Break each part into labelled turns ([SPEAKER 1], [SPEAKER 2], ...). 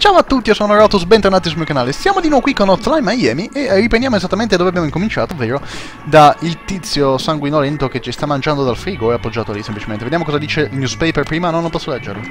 [SPEAKER 1] Ciao a tutti, io sono Rotus, bentornati sul mio canale. Siamo di nuovo qui con Hotline Miami e riprendiamo esattamente dove abbiamo incominciato, ovvero da il tizio sanguinolento che ci sta mangiando dal frigo, è appoggiato lì semplicemente. Vediamo cosa dice il newspaper prima, no, non posso leggerlo.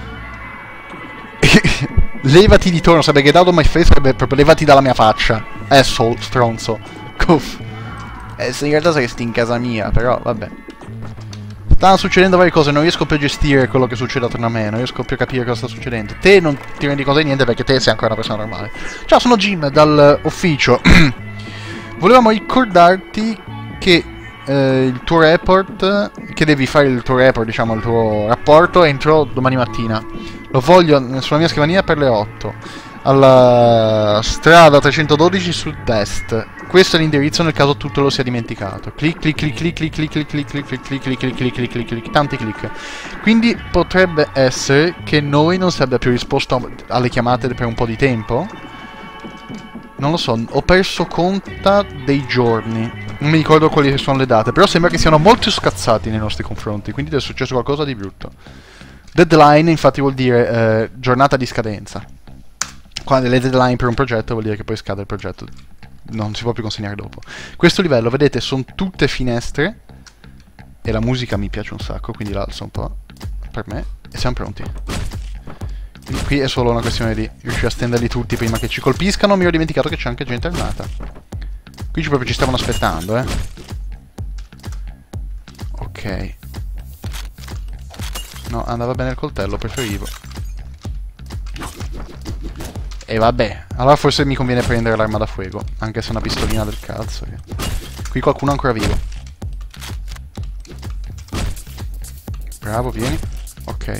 [SPEAKER 1] Levati di torno, sarebbe get out of my face, sarebbe proprio levati dalla mia faccia. Asshole, stronzo. Cuff. In realtà saresti in casa mia, però vabbè. Stanno succedendo varie cose, non riesco più a gestire quello che succede attorno a me, non riesco più a capire cosa sta succedendo. Te non ti rendi conto di niente perché te sei ancora una persona normale. Ciao, sono Jim dall'ufficio. Volevamo ricordarti che il tuo report, che devi fare il tuo report, diciamo il tuo rapporto entro domani mattina. Lo voglio sulla mia scrivania per le 8. Alla strada 312 sud-est. Questo è l'indirizzo nel caso tutto lo sia dimenticato. Clic clic clic clic clic clic clic clic clic clic clic clic clic clic clic clic clic, tanti clic. Quindi potrebbe essere che noi non si abbia più risposto alle chiamate per un po' di tempo. Non lo so, ho perso conta dei giorni. Non mi ricordo quali sono le date, però sembra che siano molto scazzati nei nostri confronti, quindi è successo qualcosa di brutto. Deadline infatti vuol dire giornata di scadenza. Quando le deadline per un progetto vuol dire che poi scade il progetto, non si può più consegnare dopo. Questo livello, vedete, sono tutte finestre e la musica mi piace un sacco, quindi l'alzo un po' per me e siamo pronti. Quindi qui è solo una questione di riuscire a stenderli tutti prima che ci colpiscano. Mi ero dimenticato che c'è anche gente armata. Qui proprio ci stavano aspettando, Ok. No, andava bene il coltello, preferivo. E vabbè, allora forse mi conviene prendere l'arma da fuoco, anche se è una pistolina del cazzo. Qui qualcuno è ancora vivo. Bravo, vieni. Ok.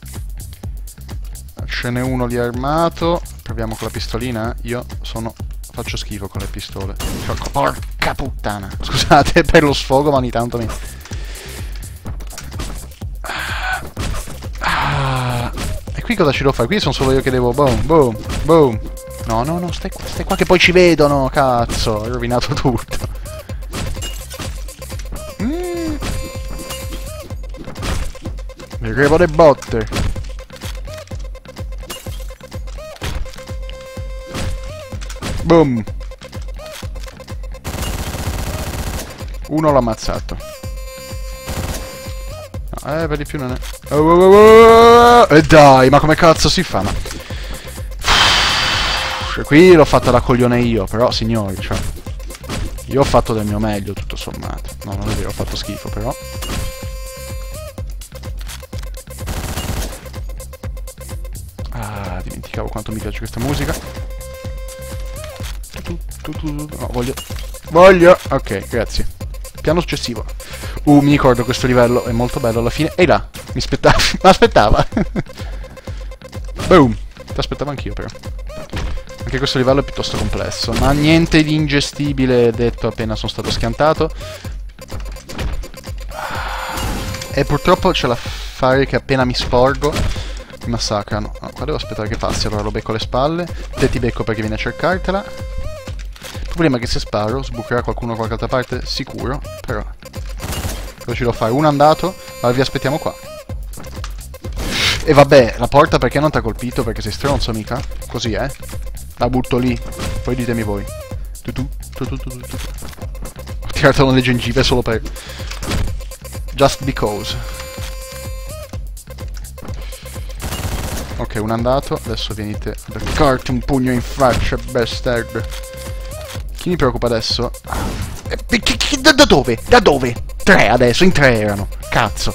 [SPEAKER 1] Ce n'è uno lì armato. Proviamo con la pistolina. Io faccio schifo con le pistole. Porca puttana. Scusate per lo sfogo, ma ogni tanto mi... Qui cosa ci devo fare? Qui sono solo io che devo... Boom, boom, boom. No, no, no, stai qua che poi ci vedono, cazzo. Ho rovinato tutto. Mi crevo le botte. Boom. Uno l'ho ammazzato. Per di più non è... E dai, ma come cazzo si fa? Qui l'ho fatta da coglione io, però signori, cioè... Io ho fatto del mio meglio, tutto sommato. No, non è vero, ho fatto schifo, però... Ah, dimenticavo quanto mi piace questa musica. No, voglio... Ok, grazie. Piano successivo. Mi ricordo questo livello, è molto bello alla fine. Ehi là, mi aspettava. Boom. Ti aspettavo anch'io però. Anche questo livello è piuttosto complesso, ma niente di ingestibile detto appena sono stato schiantato. E purtroppo c'è da fare che appena mi sporgo mi massacrano. No, qua devo aspettare che passi, allora lo becco alle spalle. Te ti becco perché vieni a cercartela. Il problema è che se sparo sbucherà qualcuno da qualche altra parte, sicuro, però... Cosa ci devo fare? Uno è andato, allora vi aspettiamo qua. E vabbè, la porta perché non ti ha colpito? Perché sei stronzo, mica? Così, La butto lì, poi ditemi voi. Ho tirato una gengive solo per... Just because. Ok, uno è andato, adesso venite a beccarti un pugno in faccia, bastard. Chi mi preoccupa adesso? Da dove? Da dove? 3 adesso, in 3 erano. Cazzo.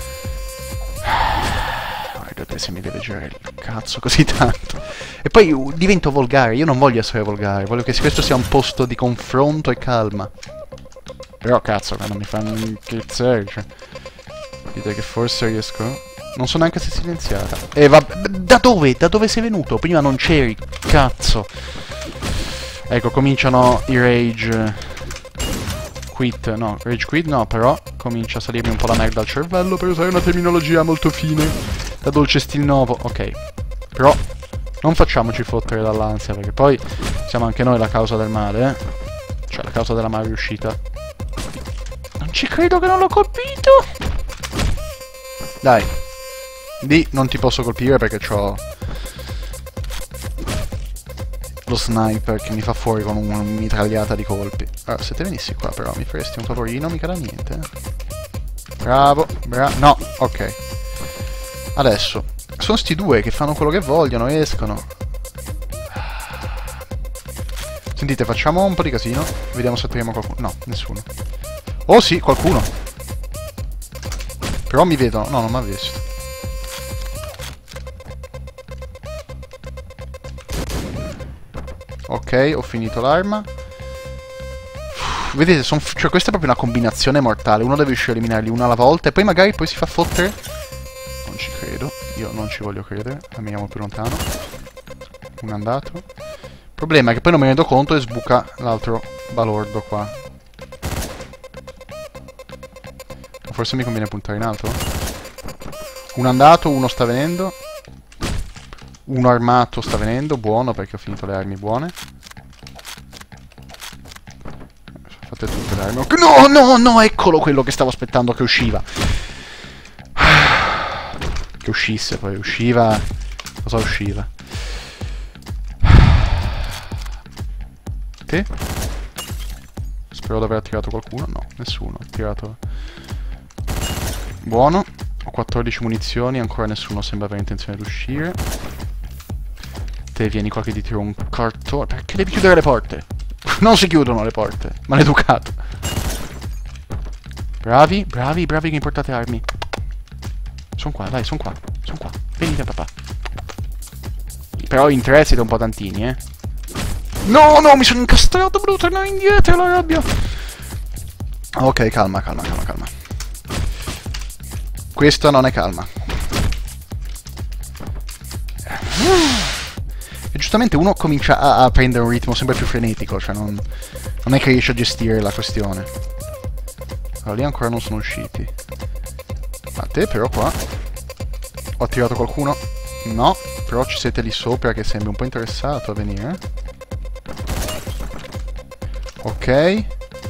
[SPEAKER 1] Guardate se mi deve girare il cazzo così tanto. E poi divento volgare, io non voglio essere volgare, voglio che questo sia un posto di confronto e calma. Però cazzo, quando mi fanno inchizzare, cioè... Dite che forse riesco... Non so neanche se è silenziata. E vabbè, da dove? Da dove sei venuto? Prima non c'eri, cazzo. Ecco, cominciano i rage quit, no, rage quit no, però comincia a salirmi un po' la merda al cervello per usare una terminologia molto fine, da dolce stil nuovo, ok. Però non facciamoci fottere dall'ansia, perché poi siamo anche noi la causa del male, Cioè, la causa della malriuscita. Non ci credo che non l'ho colpito! Dai. D non ti posso colpire perché c'ho lo sniper che mi fa fuori con una mitragliata di colpi. Allora, se te venissi qua però mi faresti un favorino, mica da niente. Bravo, bravo. No, ok. Adesso, sono sti due che fanno quello che vogliono, escono. Sentite, facciamo un po' di casino. Vediamo se troviamo qualcuno. No, nessuno. Oh sì, qualcuno. Però mi vedono. No, non mi ha visto. Ok, ho finito l'arma. Vedete, cioè, questa è proprio una combinazione mortale. Uno deve riuscire a eliminarli una alla volta e poi magari poi si fa fottere. Non ci credo. Io non ci voglio credere. Andiamo più lontano. Un andato. Il problema è che poi non mi rendo conto e sbuca l'altro balordo qua. Forse mi conviene puntare in alto. Un andato, uno sta venendo. Uno armato sta venendo, buono perché ho finito le armi buone. Fate tutte le armi. No, no, no, eccolo quello che stavo aspettando che usciva. Che uscisse, poi usciva. Cosa usciva? Te? Spero di aver tirato qualcuno. No, nessuno. Ho tirato. Buono. Ho 14 munizioni, ancora nessuno sembra avere intenzione di uscire. Te vieni qua che ti tiro un cartone. Perché devi chiudere le porte? Non si chiudono le porte. Maleducato. Bravi, bravi, bravi che mi portate armi. Sono qua, dai, sono qua. Sono qua. Venite papà. Però in tre siete un po' tantini, eh. No, no, mi sono incastrato, devo tornare indietro la rabbia. Ok, calma, calma, calma, calma. Questa non è calma. E giustamente uno comincia a prendere un ritmo sempre più frenetico, cioè non è che riesce a gestire la questione. Allora, lì ancora non sono usciti. A te però qua. Ho attirato qualcuno? No, però ci siete lì sopra che sembri un po' interessato a venire. Ok.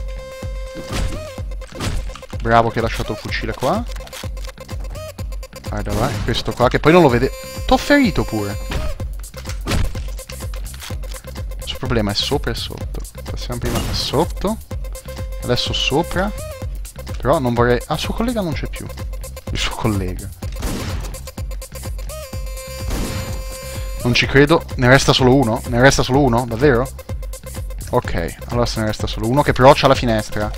[SPEAKER 1] Bravo che hai lasciato il fucile qua. Guarda là, questo qua che poi non lo vede. T'ho ferito pure. Il problema è sopra e sotto. Passiamo prima da sotto. Adesso sopra. Però non vorrei... Ah, suo collega non c'è più. Il suo collega. Non ci credo. Ne resta solo uno? Ne resta solo uno? Davvero? Ok, allora se ne resta solo uno che però c'ha la finestra.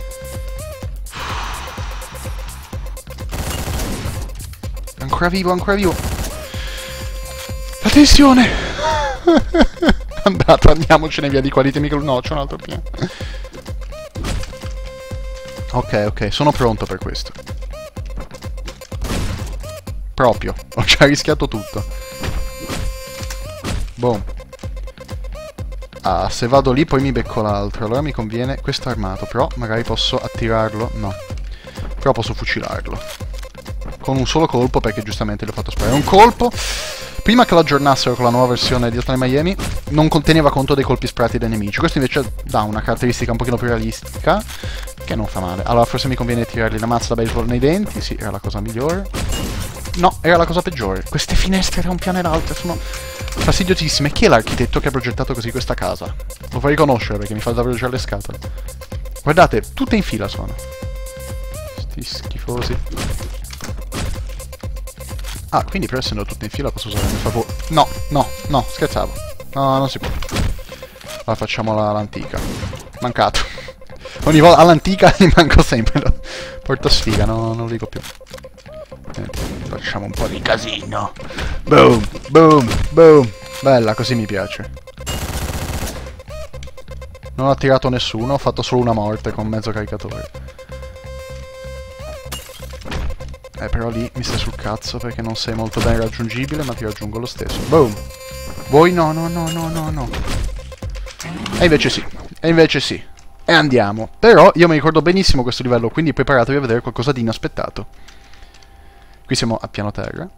[SPEAKER 1] Ancora vivo, ancora vivo. La tensione. Andato, andiamocene via di qua. Ditemi che... No, c'è un altro piano. Ok, ok, sono pronto per questo. Proprio. Ho già rischiato tutto. Boom. Ah, se vado lì poi mi becco l'altro. Allora mi conviene questo armato. Però magari posso attirarlo. No. Però posso fucilarlo. Con un solo colpo, perché giustamente gli ho fatto sparare un colpo. Prima che lo aggiornassero con la nuova versione di Hotline Miami, non conteneva conto dei colpi sparati dai nemici. Questo invece dà una caratteristica un pochino più realistica, che non fa male. Allora forse mi conviene tirargli la mazza da baseball nei denti. Sì, era la cosa migliore. No, era la cosa peggiore. Queste finestre da un piano e l'altro sono fastidiosissime. Chi è l'architetto che ha progettato così questa casa? Lo fai riconoscere perché mi fa davvero già le scatole. Guardate, tutte in fila sono. Sti schifosi. Ah, quindi però essendo tutte in fila posso usare a mio favore. No, no, no, scherzavo. No, non si può. Allora facciamo l'antica. Mancato. Ogni volta all'antica mi manco sempre. Porto sfiga, no, non lo dico più. Facciamo un po' di casino. Boom, boom, boom. Bella, così mi piace. Non ho attirato nessuno, ho fatto solo una morte con mezzo caricatore. Però lì mi stai sul cazzo perché non sei molto ben raggiungibile, ma ti raggiungo lo stesso. Boom. Vuoi? No, no, no, no, no, no. E invece sì. E invece sì. E andiamo. Però io mi ricordo benissimo questo livello, quindi preparatevi a vedere qualcosa di inaspettato. Qui siamo a piano terra.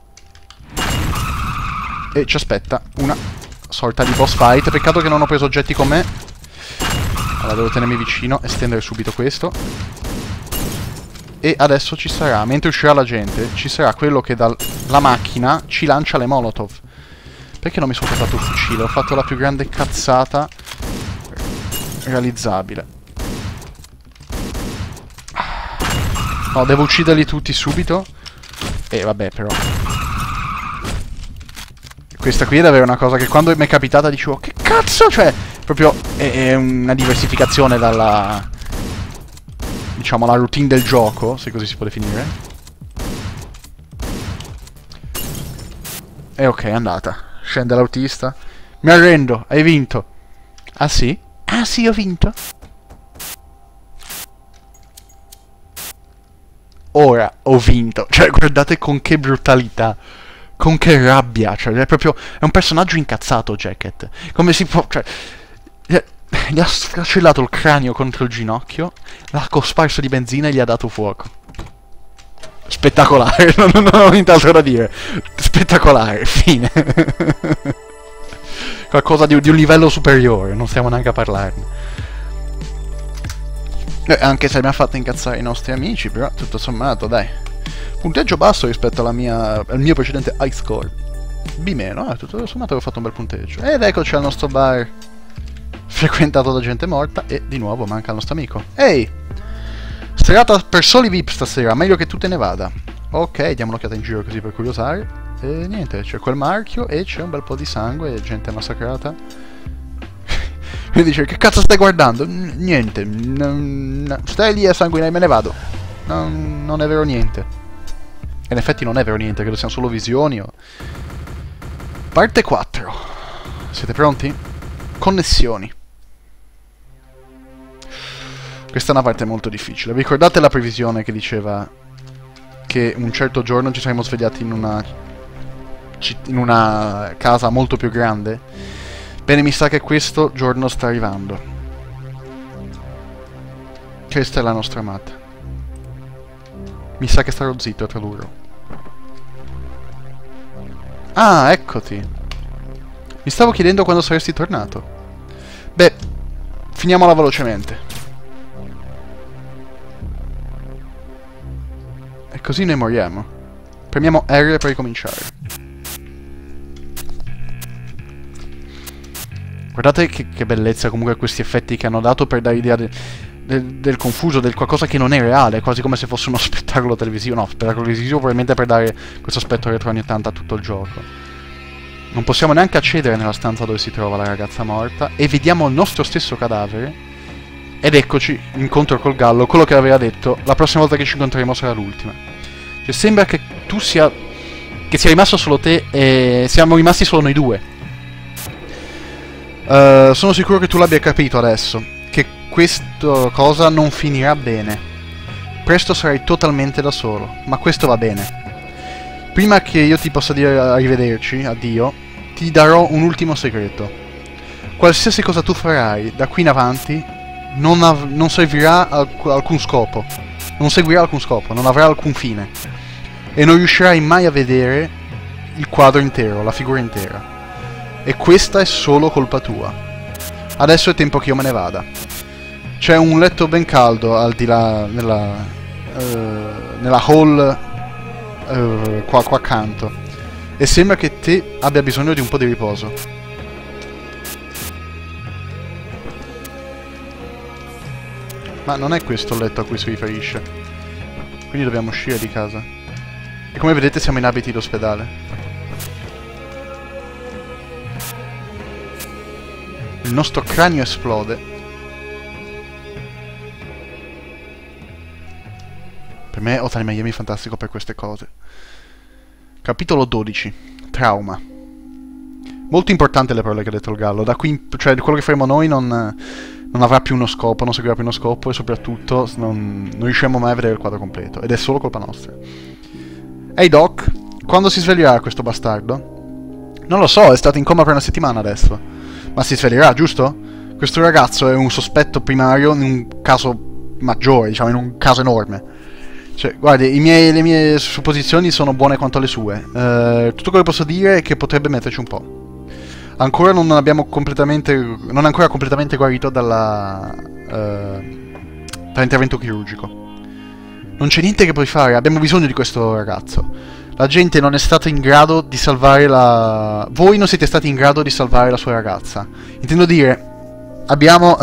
[SPEAKER 1] E ci aspetta una sorta di boss fight. Peccato che non ho preso oggetti con me. Allora devo tenermi vicino e stendere subito questo. E adesso ci sarà, mentre uscirà la gente, ci sarà quello che dalla macchina ci lancia le molotov. Perché non mi sono portato il fucile? Ho fatto la più grande cazzata realizzabile. No, devo ucciderli tutti subito. E vabbè, però. Questa qui è davvero una cosa che quando mi è capitata dicevo, che cazzo? Cioè, proprio è una diversificazione dalla... diciamo, la routine del gioco, se così si può definire. E ok, è andata. Scende l'autista. Mi arrendo, hai vinto. Ah sì? Ah sì, ho vinto. Ora ho vinto. Cioè, guardate con che brutalità. Con che rabbia. Cioè, è proprio... è un personaggio incazzato, Jacket. Come si può... cioè... gli ha sfracellato il cranio contro il ginocchio, l'ha cosparso di benzina e gli ha dato fuoco. Spettacolare, non ho nient'altro da dire. Spettacolare, fine. Qualcosa di un livello superiore, non stiamo neanche a parlarne. Anche se mi ha fatto incazzare i nostri amici, però tutto sommato, dai. Punteggio basso rispetto al mio precedente high score. B meno, tutto sommato avevo fatto un bel punteggio. Ed eccoci al nostro bar, frequentato da gente morta, e di nuovo manca il nostro amico. Ehi! Serata per soli VIP stasera, meglio che tu te ne vada. Ok, diamo un'occhiata in giro così per curiosare. E niente, c'è quel marchio e c'è un bel po' di sangue e gente massacrata. Mi dice, che cazzo stai guardando? Niente, stai lì a sanguinare, me ne vado. Non è vero niente. E in effetti non è vero niente, credo siano solo visioni o... Parte 4. Siete pronti? Connessioni. Questa è una parte molto difficile. Vi ricordate la previsione che diceva che un certo giorno ci saremmo svegliati in una casa molto più grande? Bene, mi sa che questo giorno sta arrivando. Questa è la nostra amata. Mi sa che starò zitto a tradurlo. Ah, eccoti. Mi stavo chiedendo quando saresti tornato. Beh, finiamola velocemente. E così noi moriamo. Premiamo R per ricominciare. Guardate che bellezza comunque questi effetti che hanno dato per dare idea del confuso, del qualcosa che non è reale, quasi come se fosse uno spettacolo televisivo. No, spettacolo televisivo probabilmente per dare questo aspetto retro anni 80 a tutto il gioco. Non possiamo neanche accedere nella stanza dove si trova la ragazza morta e vediamo il nostro stesso cadavere. Ed eccoci, incontro col gallo, quello che aveva detto, la prossima volta che ci incontreremo sarà l'ultima. Cioè sembra che tu sia... che sia rimasto solo te e siamo rimasti solo noi due. Sono sicuro che tu l'abbia capito adesso, che questa cosa non finirà bene. Presto sarai totalmente da solo, ma questo va bene. Prima che io ti possa dire arrivederci, addio, ti darò un ultimo segreto. Qualsiasi cosa tu farai da qui in avanti non servirà alcun scopo. Non seguirà alcun scopo, non avrà alcun fine. E non riuscirai mai a vedere il quadro intero, la figura intera. E questa è solo colpa tua. Adesso è tempo che io me ne vada. C'è un letto ben caldo al di là nella hall qua accanto. E sembra che te abbia bisogno di un po' di riposo. Ma non è questo il letto a cui si riferisce. Quindi dobbiamo uscire di casa. E come vedete siamo in abiti d'ospedale. Il nostro cranio esplode. Per me Hotline Miami è fantastico per queste cose. Capitolo 12. Trauma. Molto importante le parole che ha detto il gallo. Da qui, cioè quello che faremo noi non avrà più uno scopo, non seguirà più uno scopo e soprattutto non riusciremo mai a vedere il quadro completo. Ed è solo colpa nostra. Ehi Doc, quando si sveglierà questo bastardo? Non lo so, è stato in coma per una settimana adesso. Ma si sveglierà, giusto? Questo ragazzo è un sospetto primario in un caso maggiore, diciamo, in un caso enorme. Cioè, guardi, le mie supposizioni sono buone quanto le sue. Tutto quello che posso dire è che potrebbe metterci un po'. Ancora non è ancora completamente guarito dall'intervento chirurgico. Non c'è niente che puoi fare, abbiamo bisogno di questo ragazzo. La gente non è stata in grado di salvare la... Voi non siete stati in grado di salvare la sua ragazza. Intendo dire, abbiamo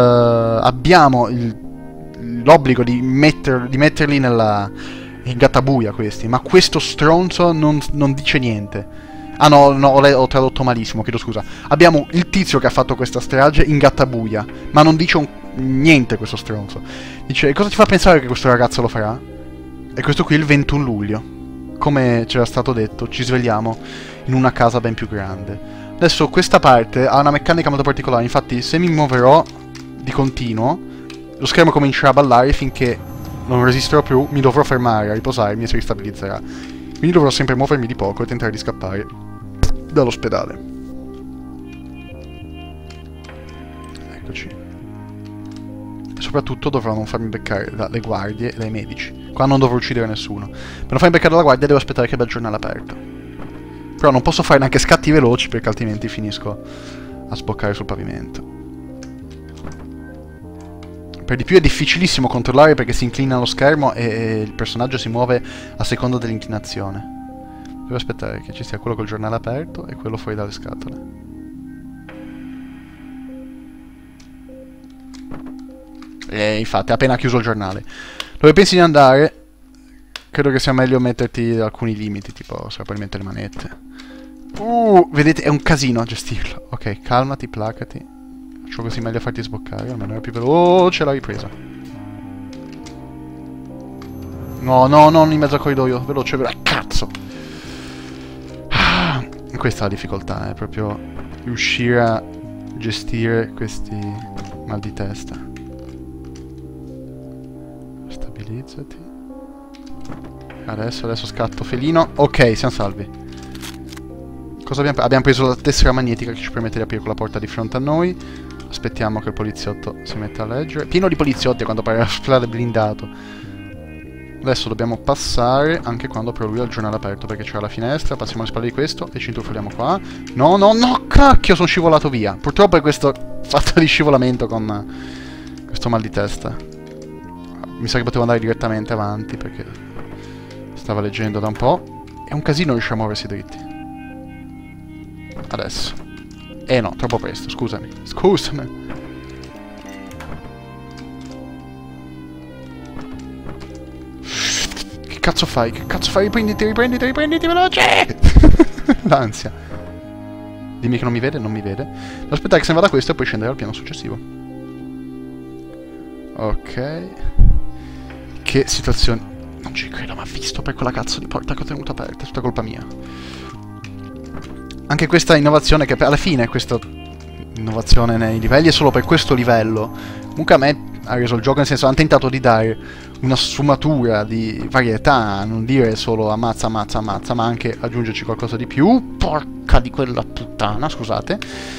[SPEAKER 1] l'obbligo di metterli in gattabuia questi, ma questo stronzo non dice niente. Ah no, ho tradotto malissimo, chiedo scusa. Abbiamo il tizio che ha fatto questa strage in gattabuia, ma non dice niente questo stronzo. Dice, e cosa ti fa pensare che questo ragazzo lo farà? E questo qui è il 21 luglio. Come c'era stato detto, ci svegliamo in una casa ben più grande. Adesso questa parte ha una meccanica molto particolare, infatti se mi muoverò di continuo, lo schermo comincerà a ballare finché non resisterò più, mi dovrò fermare a riposarmi e si ristabilizzerà. Quindi dovrò sempre muovermi di poco e tentare di scappare dall'ospedale. Eccoci. E soprattutto dovrò non farmi beccare dalle guardie e dai medici. Qua non dovrò uccidere nessuno. Per non farmi beccare dalla guardia devo aspettare che abbia il giornale aperto. Però non posso fare neanche scatti veloci perché altrimenti finisco a sboccare sul pavimento. Per di più è difficilissimo controllare perché si inclina lo schermo e il personaggio si muove a seconda dell'inclinazione. Devo aspettare che ci sia quello col giornale aperto e quello fuori dalle scatole. E infatti, ha appena chiuso il giornale. Dove pensi di andare? Credo che sia meglio metterti alcuni limiti, tipo se puoi mettere le manette. Vedete, è un casino a gestirlo. Ok, calmati, placati. Faccio così meglio a farti sboccare, almeno era più veloce la ripresa. No, non in mezzo al corridoio, veloce, cazzo! Questa è la difficoltà, è proprio riuscire a gestire questi mal di testa. Stabilizzati. Adesso scatto felino. Ok, siamo salvi. Cosa abbiamo preso la tessera magnetica che ci permette di aprire quella porta di fronte a noi. Aspettiamo che il poliziotto si metta a leggere. Pieno di poliziotti quando pare l'ospedale blindato. Adesso dobbiamo passare anche quando però lui ha il giornale aperto perché c'era la finestra. Passiamo alle spalle di questo e ci intrufoliamo qua. No, cacchio, sono scivolato via. Purtroppo è questo fatto di scivolamento con questo mal di testa. Mi sa che potevo andare direttamente avanti perché stava leggendo da un po'. È un casino riuscire a muoversi dritti. Adesso. No, troppo presto, scusami. Che cazzo fai? Riprenditi, veloce! L'ansia. Dimmi che non mi vede, non mi vede. Devo aspettare che se ne vada questo e poi scendere al piano successivo. Ok. Che situazione. Non ci credo, ma visto per quella cazzo di porta che ho tenuto aperta, è tutta colpa mia. Anche questa innovazione, che alla fine questa innovazione nei livelli è solo per questo livello. Comunque a me ha reso il gioco, nel senso, hanno tentato di dare una sfumatura di varietà, non dire solo ammazza, ma anche aggiungerci qualcosa di più. Porca di quella puttana, scusate.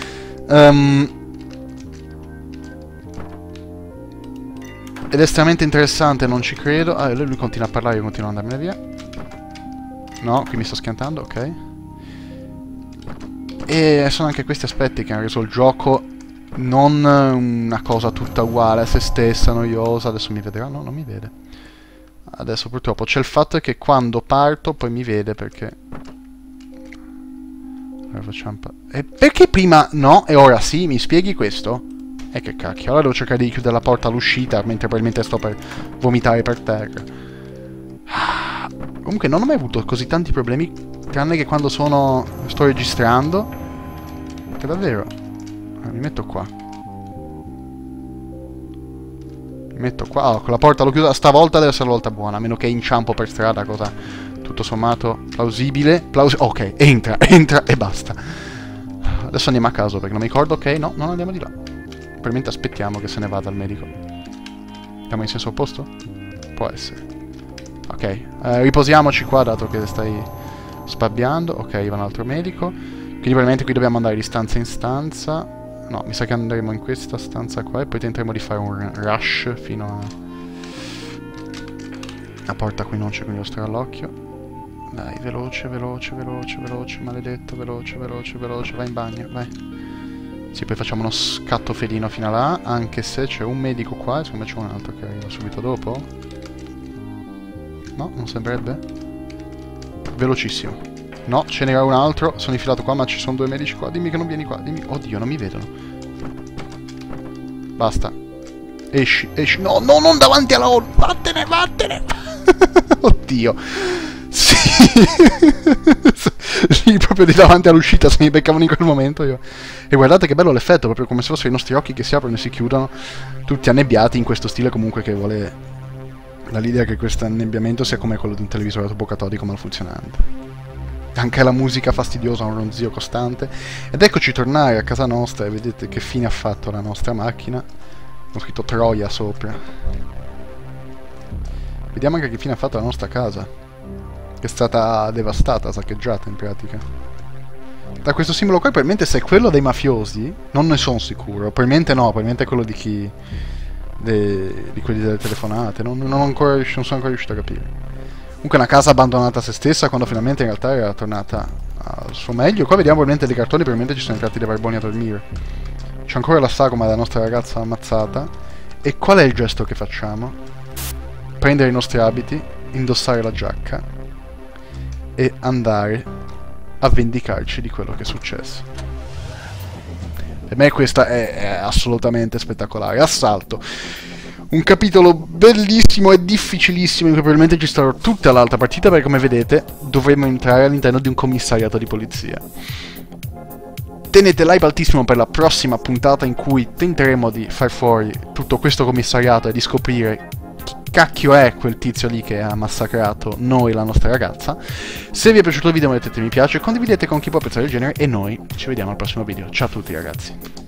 [SPEAKER 1] Ed è estremamente interessante, non ci credo. Lui continua a parlare, io continuo ad andarmene via. No, qui mi sto schiantando, ok. E sono anche questi aspetti che hanno reso il gioco non una cosa tutta uguale a se stessa, noiosa. Adesso mi vedrà? No, non mi vede. Adesso purtroppo c'è il fatto che quando parto poi mi vede perché... Allora facciamo perché prima no e ora sì? Mi spieghi questo? Che cacchio, allora devo cercare di chiudere la porta all'uscita mentre probabilmente sto per vomitare per terra. Comunque non ho mai avuto così tanti problemi, tranne che quando sto registrando. Che davvero? Mi metto qua. Con la porta l'ho chiusa. Stavolta deve essere la volta buona, a meno che inciampo per strada, cosa tutto sommato plausibile. Ok, entra e basta. Adesso andiamo a caso perché non mi ricordo. Ok, no, non andiamo di là. Probabilmente aspettiamo che se ne vada il medico. Andiamo in senso opposto? Può essere. Ok, riposiamoci qua dato che stai spabbiando. Ok, va un altro medico. Quindi probabilmente qui dobbiamo andare di stanza in stanza. No, mi sa che andremo in questa stanza qua e poi tenteremo di fare un rush fino a... La porta qui non c'è, quindi lo starò all'occhio. Dai, veloce, maledetto, veloce, vai in bagno, vai. Sì, poi facciamo uno scatto felino fino a là, anche se c'è un medico qua e secondo me c'è un altro che arriva subito dopo. No, non sembrerebbe? velocissimo. No, ce n'era un altro. Sono infilato qua, ma ci sono 2 medici qua. Dimmi che non vieni qua. Dimmi. Oddio, non mi vedono. Basta. Esci, esci. No, no, non davanti alla hall. Vattene, vattene. Oddio. Sì. Sì, proprio di davanti all'uscita, se mi beccavano in quel momento io. E guardate che bello l'effetto, proprio come se fossero i nostri occhi che si aprono e si chiudono, tutti annebbiati in questo stile comunque che vuole dà l'idea che questo annebbiamento sia come quello di un televisore tubo catodico malfunzionante. Anche la musica fastidiosa, un ronzio costante. Ed eccoci tornare a casa nostra e vedete che fine ha fatto la nostra macchina. Ho scritto Troia sopra. Vediamo anche che fine ha fatto la nostra casa, che è stata devastata, saccheggiata in pratica. Da questo simbolo qua, probabilmente se è quello dei mafiosi, non ne sono sicuro. Probabilmente no, probabilmente è quello di chi... di quelli delle telefonate. Non sono ancora riuscito a capire. Comunque una casa abbandonata a se stessa quando finalmente in realtà era tornata al suo meglio. Qua vediamo probabilmente dei cartoni, probabilmente ci sono entrati dei barboni a dormire. C'è ancora la sagoma della nostra ragazza ammazzata. E qual è il gesto che facciamo? Prendere i nostri abiti, indossare la giacca e andare a vendicarci di quello che è successo. Per me questa è assolutamente spettacolare. Assalto. Un capitolo bellissimo e difficilissimo in cui probabilmente ci starò tutta l'altra partita perché come vedete dovremo entrare all'interno di un commissariato di polizia. Tenete l'hype altissimo per la prossima puntata in cui tenteremo di far fuori tutto questo commissariato e di scoprire chi cacchio è quel tizio lì che ha massacrato noi e la nostra ragazza. Se vi è piaciuto il video mettete mi piace, condividete con chi può pensare del genere e noi ci vediamo al prossimo video. Ciao a tutti ragazzi.